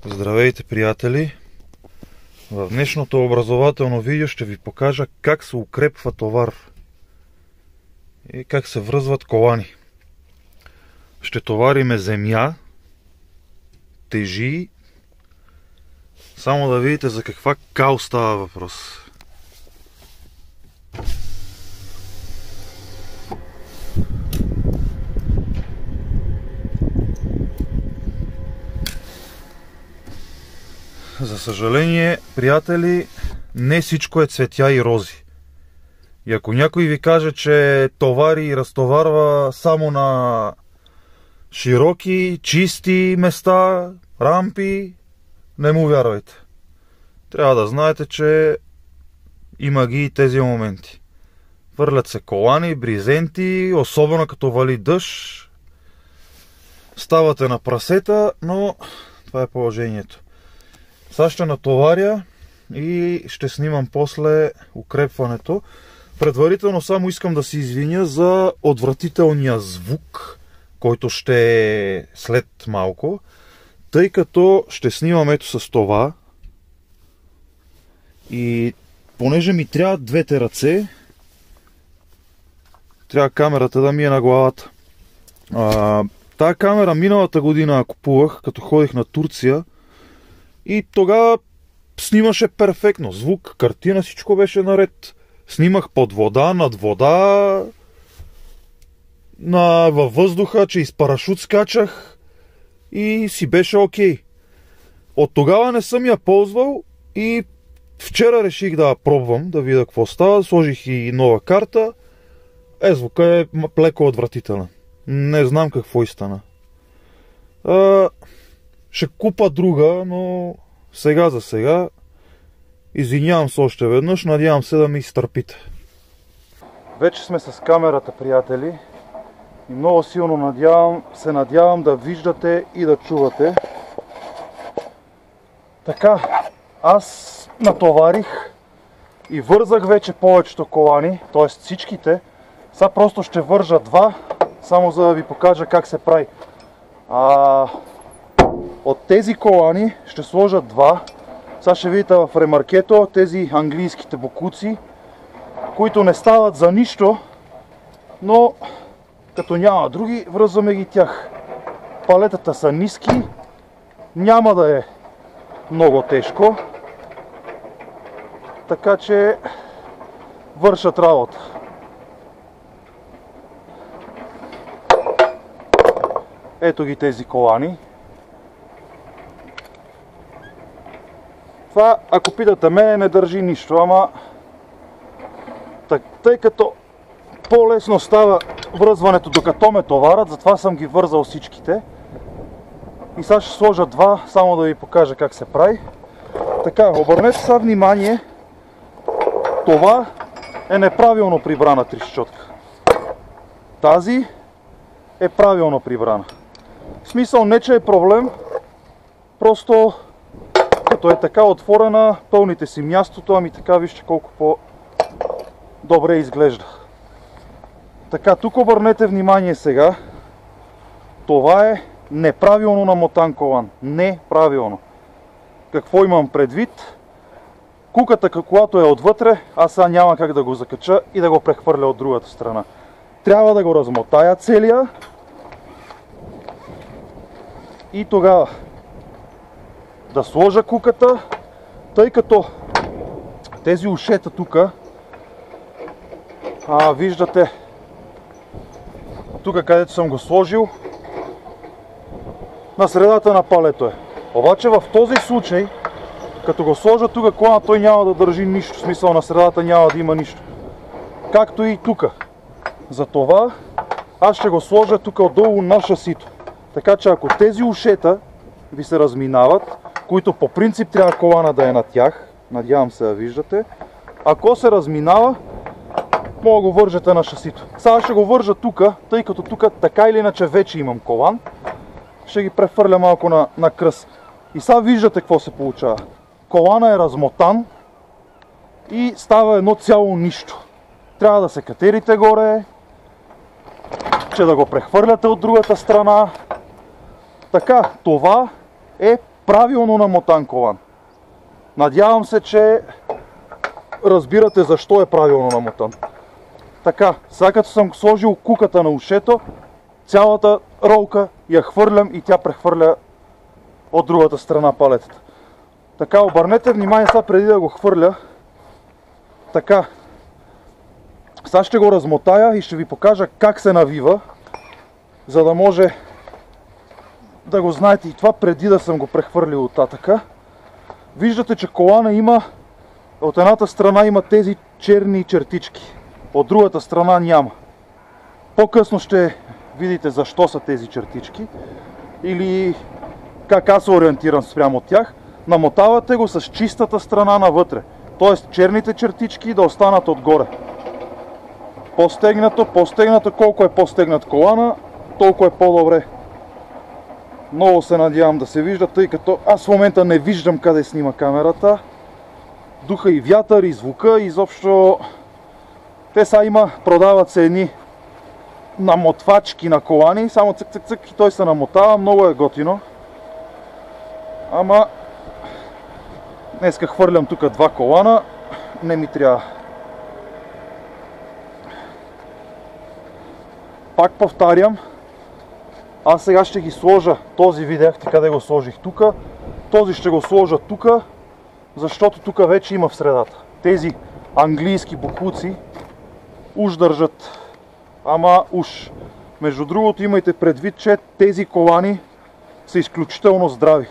Здравейте, приятели! В днешното образователно видео ще ви покажа как се укрепва товар и как се връзват колани. Ще товариме земя, тежи, само да видите за каква кал става въпрос. За съжаление, приятели, не всичко е цветя и рози. И ако някой ви каже, че товари и разтоварва само на широки, чисти места, рампи, не му вярвайте. Трябва да знаете, че има ги и тези моменти. Върлят се колани, бризенти, особено като вали дъжд. Ставате на прасета, но това е положението. Сега ще натоваря и ще снимам после укрепването. Предварително само искам да се извиня за отвратителния звук, който ще е след малко, тъй като ще снимам ето с това. И понеже ми трябва двете ръце, трябва камерата да ми е на главата. Тая камера миналата година я купувах, като ходих на Турция. И тогава снимаше перфектно. Звук, картина, всичко беше наред. Снимах под вода, над вода, във въздуха, че из парашут скачах и си беше окей. От тогава не съм я ползвал и вчера реших да я пробвам, да видя какво става. Сложих и нова карта. Звука е леко отвратителен. Не знам какво и стана. Ще купа друга, но сега за сега извинявам се още веднъж, надявам се да ми изтърпите. Вече сме с камерата, приятели, и много силно се надявам да виждате и да чувате. Така, аз натоварих и вързах вече повечето колани, т.е. всичките. Сега просто ще вържа два, само за да ви покажа как се прави. От тези колани ще сложа два. Сега ще видите в ремаркето тези английските бокуци, които не стават за нищо, но като няма други, връзваме ги тях. Палетата са ниски, няма да е много тежко, така че вършат работа. Ето ги тези колани. Това, ако питате ме, не държи нищо, ама тъй като по-лесно става връзването докато ме товарят, затова съм ги вързал всичките. И сега ще сложа два, само да ви покажа как се прави. Така, обърнете сега внимание, това е неправилно прибрана трещотка. Тази е правилно прибрана. В смисъл не, че е проблем, просто като е така отворена, пълните си мястото, ами така вижте колко по-добре изглежда. Така, тук обърнете внимание сега. Това е неправилно намотан колан. Неправилно. Какво имам предвид? Куката, когато е отвътре, аз сега няма как да го закача и да го прехвърля от другата страна. Трябва да го размотая целия и тогава да сложа куката, тъй като тези ушета тук, виждате, тук където съм го сложил, на средата на палето е. Обаче в този случай, като го сложа тук колана, той няма да държи нищо, в смисъл на средата няма да има нищо. Както и тук. Затова аз ще го сложа тук отдолу на шасито. Така че ако тези ушета ви се разминават, които по принцип трябва колана да е на тях, надявам се да виждате, ако се разминава, мога да го вържете на шасито. Сега ще го вържа тук, тъй като тук така или иначе вече имам колан. Ще ги прехвърля малко на кръст. И сега виждате какво се получава. Колана е размотан и става едно цяло нищо. Трябва да се катерите горе, че да го прехвърляте от другата страна. Така, това е правилно намотан колан. Надявам се, че разбирате защо е правилно намотан. Така, сега като съм сложил куката на ушето, цялата ролка я хвърлям и тя прехвърля от другата страна палетата. Така, обърнете внимание сега преди да го хвърля. Така, сега ще го размотая и ще ви покажа как се навива, за да може да го знаете и това преди да съм го прехвърлил от татъка. Виждате, че колана има, от едната страна има тези черни чертички, от другата страна няма. По-късно ще видите защо са тези чертички или как аз се ориентирам спрямо от тях. Намотавате го с чистата страна навътре, т.е. черните чертички да останат отгоре. По-стегнато, колко е по-стегнат колана, толкова е по-добре. Много се надявам да се вижда, тъй като аз в момента не виждам къде снима камерата. Духа и вятър, и звука, изобщо... Те сега продават се едни намотвачки на колани, само цък-цък-цък и той се намотава, много е готино. Ама... Днеска хвърлям тук два колана, не ми трябва. Пак повтарям, аз сега ще ги сложа, този видяхте къде го сложих тук, този ще го сложа тук, защото тук вече има в средата. Тези английски боклуци уж държат, ама уж. Между другото имайте предвид, че тези колани са изключително здрави.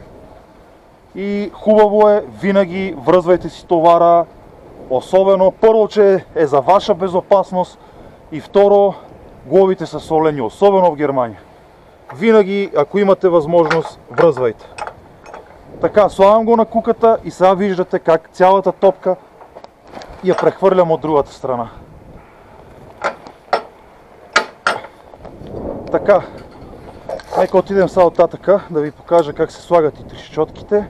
И хубаво е, винаги връзвайте си товара, особено първо, че е за ваша безопасност и второ, глобите са солени, особено в Германия. Винаги, ако имате възможност, връзвайте. Така, слагам го на куката и сега виждате как цялата топка я прехвърлям от другата страна. Така, нека отидем сега от татъка да ви покажа как се слагат и трещотките.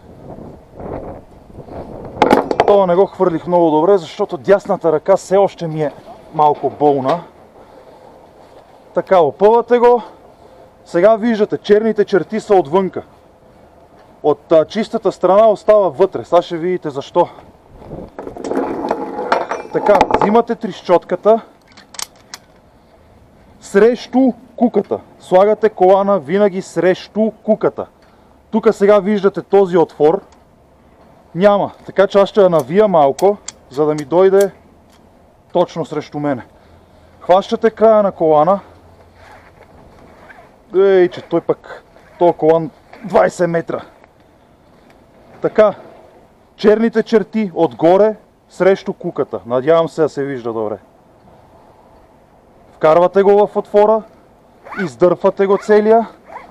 Това не го хвърлих много добре, защото дясната ръка все още ми е малко болна. Така, опъвате го. Сега виждате, черните черти са отвънка. От чистата страна остава вътре. Сега ще видите защо. Така, взимате трещотката срещу куката. Слагате колана винаги срещу куката. Тук сега виждате този отвор. Няма. Така че аз ще я навия малко, за да ми дойде точно срещу мене. Хващате края на колана. Ей, че той пък, този колан 20 метра. Така, черните черти отгоре срещу куката. Надявам се да се вижда добре. Вкарвате го в отвора, издърпвате го целия.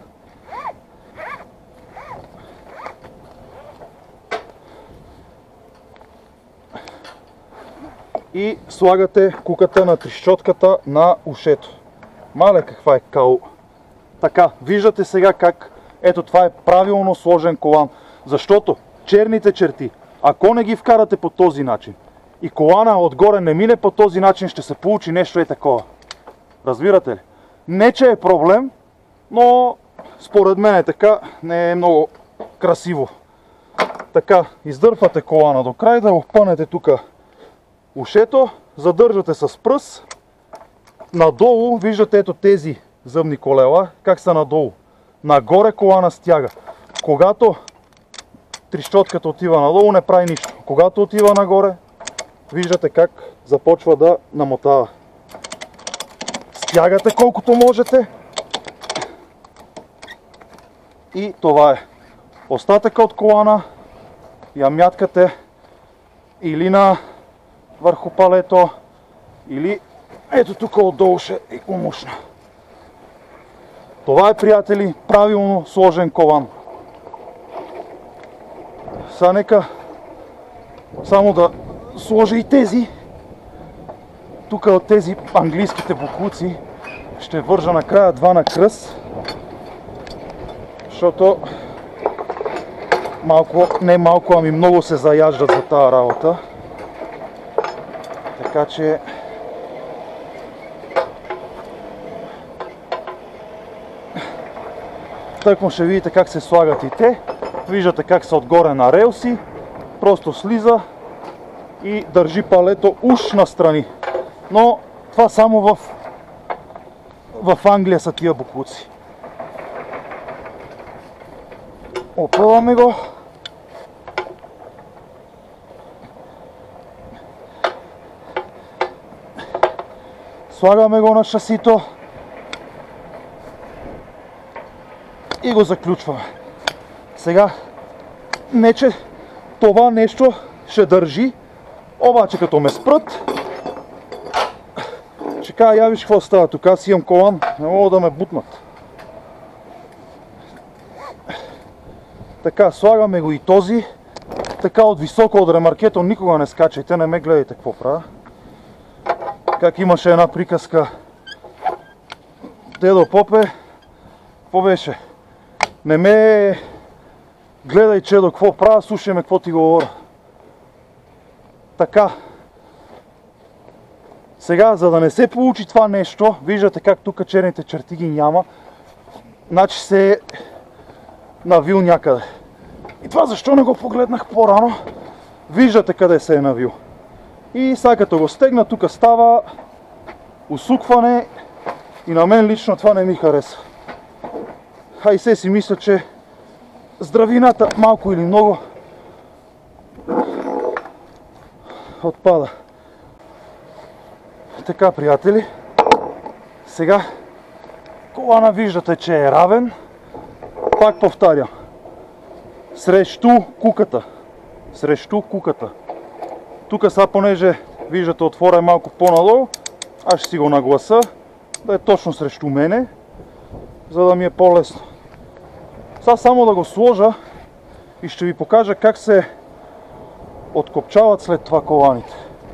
И слагате куката на трещотката на ушето. Мале каква е као. Така, виждате сега как ето това е правилно сложен колан. Защото черните черти, ако не ги вкарате по този начин и колана отгоре не мине по този начин, ще се получи нещо такова. Разбирате ли? Не че е проблем, но според мен така не е много красиво. Така, издърпвате колана до край, да опънете тук ушето, задържате с пръст. Надолу виждате ето тези зъбни колела, как са надолу. Нагоре колана стяга. Когато трещотката отива надолу, не прави нищо. Когато отива нагоре, виждате как започва да намотава. Стягате колкото можете. И това е. Остатъка от колана я мяткате или на върху палето, или ето тук отдолу ще и умушна. Това е, приятели, правилно сложен колан. Сега нека само да сложа и тези. Тук от тези английските боклуци ще вържа накрая два на кръст, защото малко, не малко, ами много се заяждат за тази работа. Така че тъкмо ще видите как се слагат и те. Виждате как са отгоре на релси. Просто слиза и държи палето уж настрани. Но това само в Англия са тия боклуци. Опъваме го. Слагаме го на шасито и го заключваме. Сега, не че това нещо ще държи, обаче като ме спрат, ще кажа, я виж какво става, тук аз имам колан, не мога да ме бутнат. Така, слагаме го и този, така от високо от ремаркето никога не скачайте, не ме гледайте какво правя. Как имаше една приказка, дедо попе, какво беше? Не ме гледай, чедо, какво правя, слушай ме какво ти говоря. Така. Сега, за да не се получи това нещо, виждате как тук черните черти ги няма, значи се е навил някъде. И това защо не го погледнах по-рано? Виждате къде се е навил. И сега като го стегна, тук става усукване и на мен лично това не ми хареса. Хай се си мисля, че здравината малко или много отпада. Така, приятели, сега колана виждате, че е равен. Пак повтарям. Срещу куката. Срещу куката. Тук сега, понеже виждате, отвора е малко по-надолу, аз ще си го нагласа да е точно срещу мене, за да ми е по-лесно. Сега само да го сложа и ще ви покажа как се откопчават след това коланите.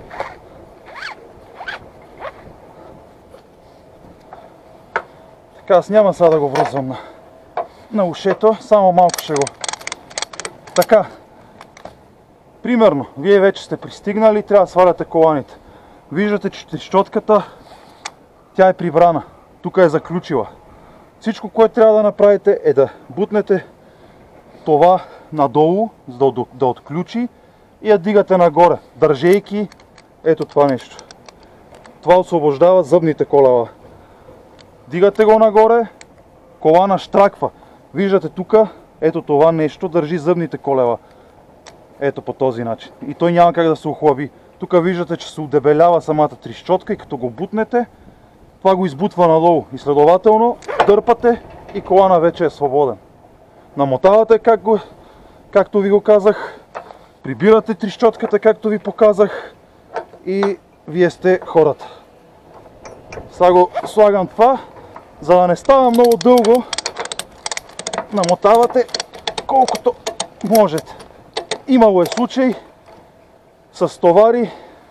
Така, аз няма сега да го връзвам на ушето, само малко ще го. Така. Примерно, вие вече сте пристигнали и трябва да сваляте коланите. Виждате, че трещотката, тя е прибрана. Тук е заключила. Всичко, което трябва да направите, е да бутнете това надолу, за да отключи и я дигате нагоре, държейки ето това нещо. Това освобождава зъбните колела. Дигате го нагоре, колана щраква. Виждате тук, ето това нещо държи зъбните колела. Ето по този начин. И той няма как да се охлаби. Тук виждате, че се удебелява самата трещотка и като го бутнете, това го избутва надолу. И следователно дърпате и колана вече е свободен. Намотавате както ви го казах, прибирате трещотката както ви показах и вие сте хората. Сега го слагам това, за да не става много дълго, намотавате колкото можете. Имало е случай с товари,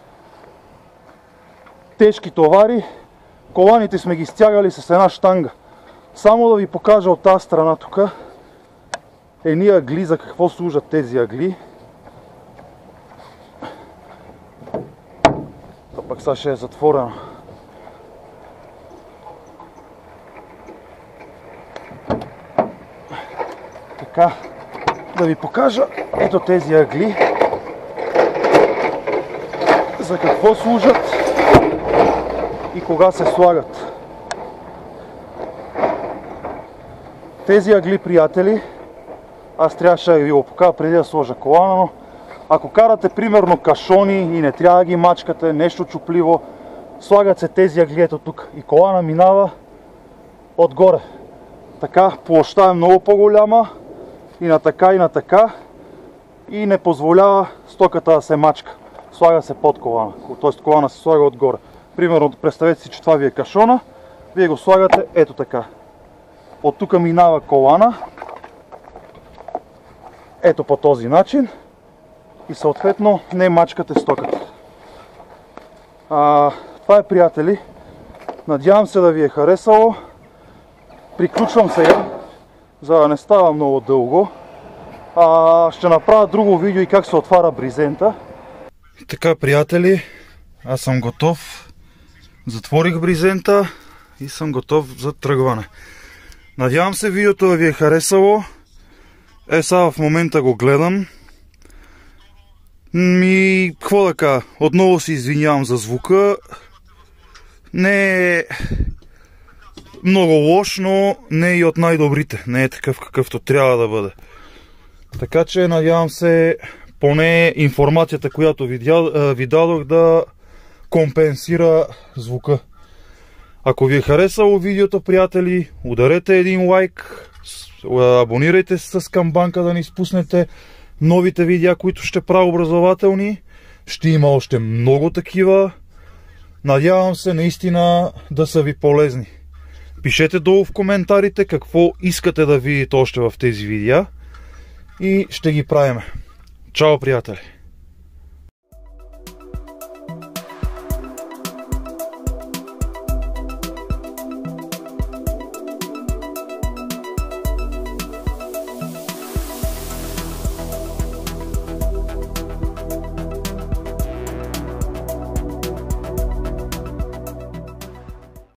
тежки товари, коланите сме ги стягали с една щанга. Само да ви покажа от тази страна тук едни агли, за какво служат тези агли. А пък сега ще е затворено. Така, да ви покажа ето тези агли, за какво служат и кога се слагат. Тези агли, приятели, аз трябваше да ви го покажа преди да сложа колана, но ако карате примерно кашони и не трябва да ги мачкате, нещо чупливо, слагат се тези агли ето тук и колана минава отгоре. Така площта е много по-голяма и на така и не позволява стоката да се мачка. Слага се под колана, т.е. колана се слага отгоре. Примерно представете си, че това ви е кашона, вие го слагате ето така. От тук минава колана, ето по този начин и съответно не мачкате стоката. Това е, приятели. Надявам се да ви е харесало. Приключвам сега, за да не става много дълго. Ще направя друго видео и как се отваря брезента. Така, приятели, аз съм готов. Затворих брезента и съм готов за тръгване. Надявам се видеото да ви е харесало. Сега в момента го гледам. Какво да кажа? Отново се извинявам за звука. Не е много лош, но не е и от най-добрите. Не е такъв какъвто трябва да бъде. Така че надявам се поне информацията, която ви дадох, да компенсира звука. Ако ви е харесало видеото, приятели, ударете един лайк, абонирайте се с камбанка да не изпуснете новите видеа, които ще правя образователни. Ще има още много такива. Надявам се наистина да са ви полезни. Пишете долу в коментарите какво искате да видите още в тези видеа и ще ги правим. Чао, приятели!